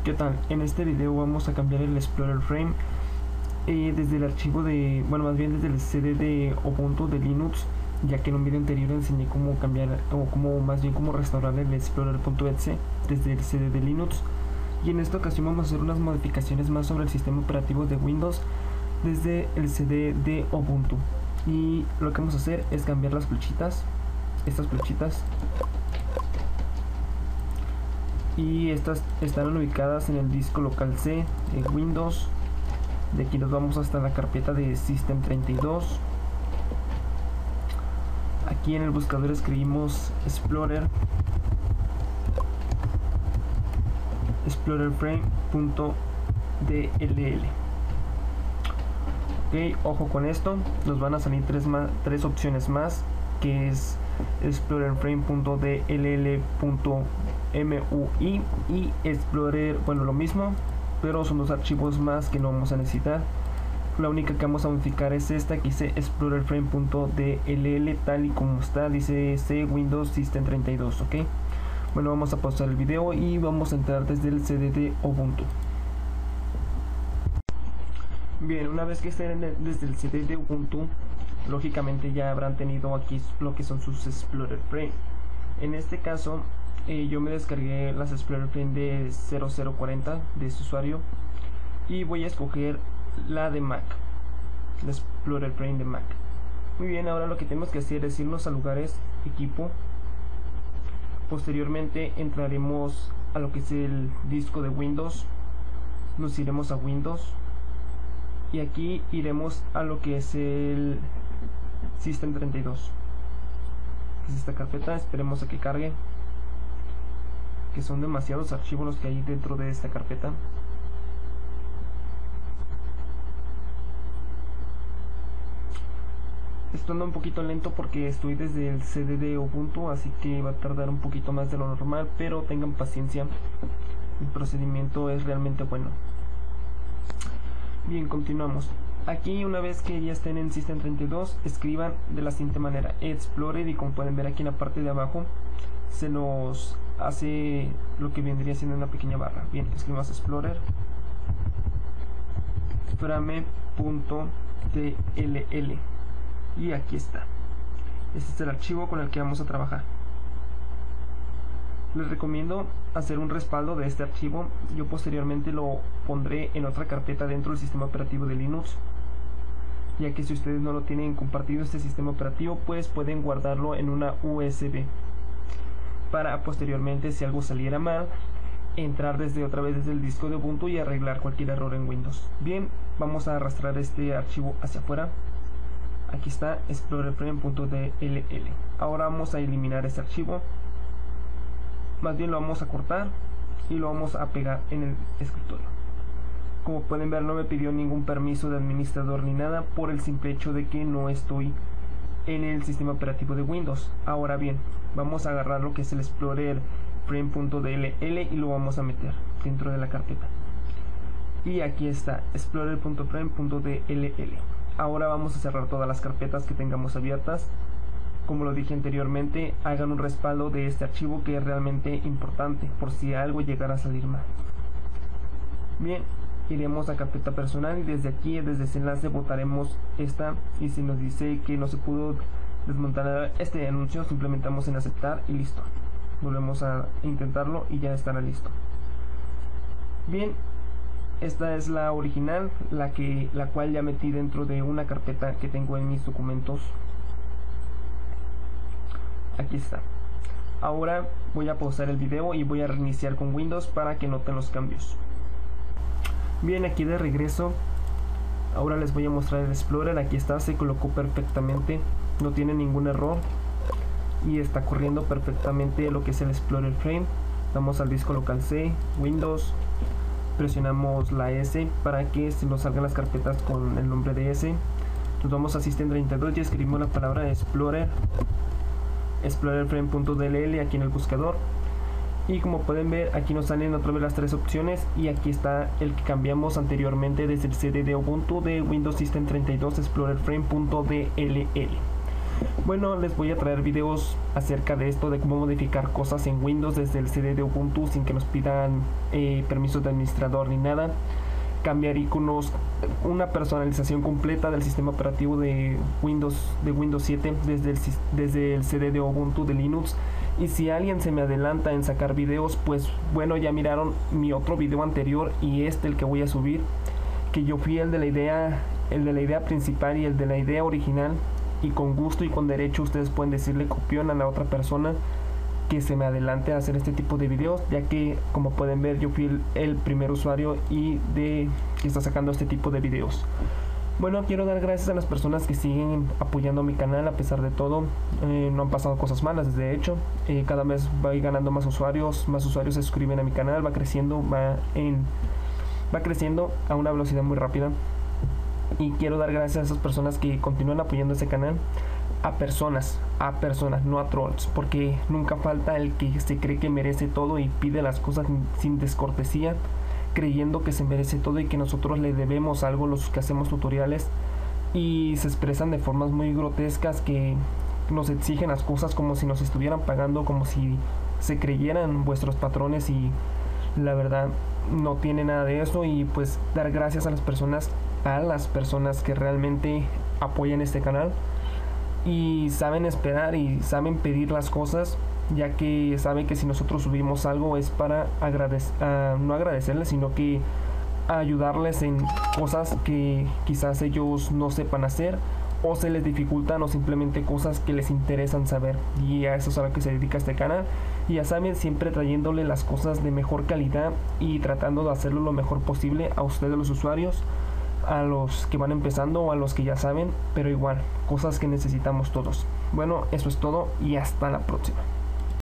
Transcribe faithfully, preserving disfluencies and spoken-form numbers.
¿Qué tal? En este video vamos a cambiar el Explorer Frame eh, desde el archivo de, bueno, más bien desde el C D de Ubuntu de Linux, ya que en un video anterior enseñé cómo cambiar, o cómo más bien cómo restaurar el Explorer.exe desde el C D de Linux. Y en esta ocasión vamos a hacer unas modificaciones más sobre el sistema operativo de Windows desde el C D de Ubuntu. Y lo que vamos a hacer es cambiar las flechitas, estas flechitas, y estas estarán ubicadas en el disco local C de Windows. De aquí nos vamos hasta la carpeta de System treinta y dos. Aquí en el buscador escribimos Explorer explorerframe.dll. Ok, ojo con esto, nos van a salir tres, más, tres opciones más, que es explorerframe.dll.mui y explorer, bueno, lo mismo, pero son dos archivos más que no vamos a necesitar. La única que vamos a modificar es esta que dice explorerframe.dll, tal y como está, dice C Windows System treinta y dos. Ok, bueno, vamos a pausar el video y vamos a entrar desde el C D de Ubuntu. Bien, una vez que estén desde el C D de Ubuntu, lógicamente ya habrán tenido aquí lo que son sus Explorer Frame. En este caso eh, yo me descargué las Explorer Frame de cero cero cuarenta de este usuario y voy a escoger la de Mac, la Explorer Frame de Mac. Muy bien, ahora lo que tenemos que hacer es irnos a lugares, equipo. Posteriormente entraremos a lo que es el disco de Windows, nos iremos a Windows y aquí iremos a lo que es el System treinta y dos, que es esta carpeta. Esperemos a que cargue, que son demasiados archivos los que hay dentro de esta carpeta. Esto anda un poquito lento porque estoy desde el C D de Ubuntu, así que va a tardar un poquito más de lo normal, pero tengan paciencia, el procedimiento es realmente bueno. Bien, continuamos. Aquí, una vez que ya estén en System treinta y dos, escriban de la siguiente manera: Explorer, y como pueden ver aquí en la parte de abajo se nos hace lo que vendría siendo una pequeña barra. Bien, escribimos Explorer frame.dll y aquí está. Este es el archivo con el que vamos a trabajar. Les recomiendo hacer un respaldo de este archivo. Yo posteriormente lo pondré en otra carpeta dentro del sistema operativo de Linux, ya que si ustedes no lo tienen compartido este sistema operativo, pues pueden guardarlo en una U S B para posteriormente, si algo saliera mal, entrar desde otra vez desde el disco de Ubuntu y arreglar cualquier error en Windows. Bien, vamos a arrastrar este archivo hacia afuera. Aquí está explorerframe.dll. Ahora vamos a eliminar este archivo, más bien lo vamos a cortar y lo vamos a pegar en el escritorio. Como pueden ver, no me pidió ningún permiso de administrador ni nada, por el simple hecho de que no estoy en el sistema operativo de Windows. Ahora bien, vamos a agarrar lo que es el Explorer Frame.dll y lo vamos a meter dentro de la carpeta. Y aquí está explorer.frame.dll. Ahora vamos a cerrar todas las carpetas que tengamos abiertas. Como lo dije anteriormente, hagan un respaldo de este archivo, que es realmente importante por si algo llegara a salir mal. Bien, iremos a carpeta personal y desde aquí, desde ese enlace, botaremos esta, y si nos dice que no se pudo desmontar este anuncio, simplemente damos en aceptar y listo. Volvemos a intentarlo y ya estará listo. Bien, esta es la original, la que la cual ya metí dentro de una carpeta que tengo en mis documentos. Aquí está. Ahora voy a pausar el video y voy a reiniciar con Windows para que noten los cambios. Bien, aquí de regreso. Ahora les voy a mostrar el Explorer. Aquí está, se colocó perfectamente, no tiene ningún error y está corriendo perfectamente lo que es el Explorer Frame. Vamos al disco local C, Windows, presionamos la S para que se nos salgan las carpetas con el nombre de S. Nos vamos a System treinta y dos y escribimos la palabra Explorer explorerframe.dll aquí en el buscador, y como pueden ver, aquí nos salen otra vez las tres opciones, y aquí está el que cambiamos anteriormente desde el C D de Ubuntu de Windows System treinta y dos, explorerframe.dll. Bueno, les voy a traer videos acerca de esto, de cómo modificar cosas en Windows desde el C D de Ubuntu sin que nos pidan eh, permisos de administrador ni nada. Cambiar iconos, una personalización completa del sistema operativo de Windows de Windows siete desde el, desde el C D de Ubuntu de Linux. Y si alguien se me adelanta en sacar videos, pues bueno, ya miraron mi otro video anterior y este, el que voy a subir, que yo fui el de la idea, el de la idea principal y el de la idea original, y con gusto y con derecho ustedes pueden decirle copión a la otra persona que se me adelante a hacer este tipo de videos, ya que como pueden ver yo fui el, el primer usuario y de que está sacando este tipo de videos. Bueno, quiero dar gracias a las personas que siguen apoyando mi canal a pesar de todo. Eh, no han pasado cosas malas, de hecho. Eh, cada vez voy ganando más usuarios, más usuarios se suscriben a mi canal, va creciendo, va, en, va creciendo a una velocidad muy rápida. Y quiero dar gracias a esas personas que continúan apoyando este canal. A personas, a personas, no a trolls, porque nunca falta el que se cree que merece todo y pide las cosas sin descortesía, creyendo que se merece todo y que nosotros le debemos algo los que hacemos tutoriales, y se expresan de formas muy grotescas que nos exigen las cosas como si nos estuvieran pagando, como si se creyeran vuestros patrones, y la verdad no tiene nada de eso. Y pues dar gracias a las personas, a las personas que realmente apoyan este canal y saben esperar y saben pedir las cosas, ya que saben que si nosotros subimos algo es para agradecer, uh, no agradecerles, sino que ayudarles en cosas que quizás ellos no sepan hacer o se les dificultan, o simplemente cosas que les interesan saber, y a eso es a lo que se dedica este canal. Y ya saben, siempre trayéndole las cosas de mejor calidad y tratando de hacerlo lo mejor posible a ustedes los usuarios, a los que van empezando o a los que ya saben, pero igual, cosas que necesitamos todos. Bueno, eso es todo y hasta la próxima.